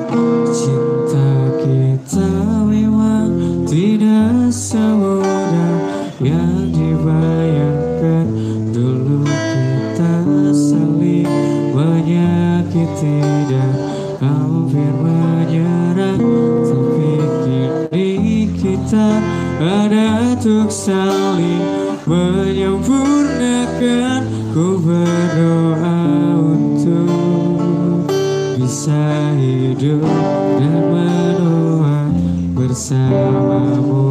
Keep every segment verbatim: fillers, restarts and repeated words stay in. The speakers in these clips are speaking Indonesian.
Cinta kita memang tidak semudah yang dibayangkan. Dulu kita saling menyakiti dan hampir menyerah, tapi kini kita ada untuk saling menyempurnakan. Ku berdoa untuk bisa hidup dan menua bersamamu.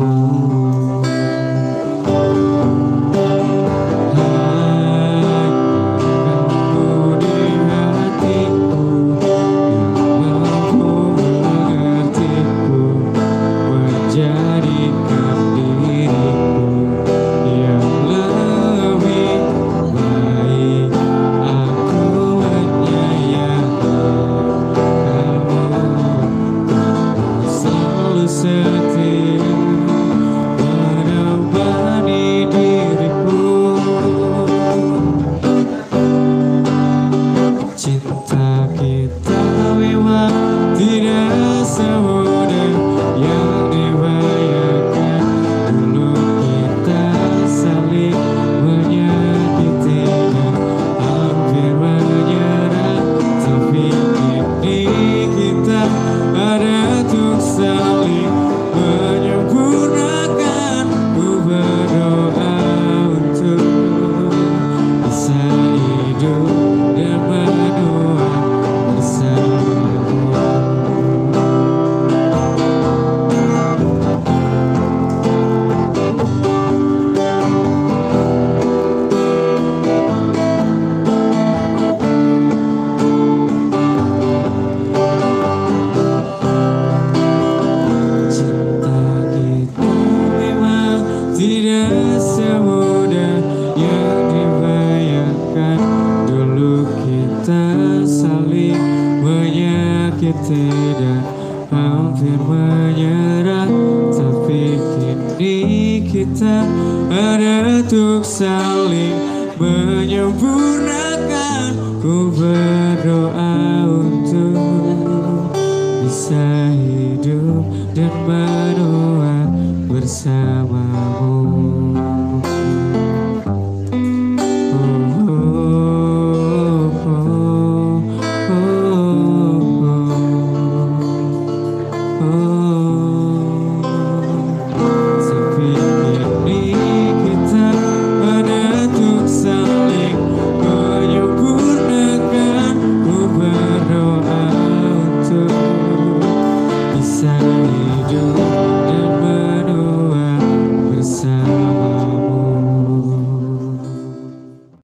Dan hampir menyerah, tapi kini kita ada untuk saling menyempurnakan. Ku berdoa untuk bisa hidup dan menua bersamamu. Bisa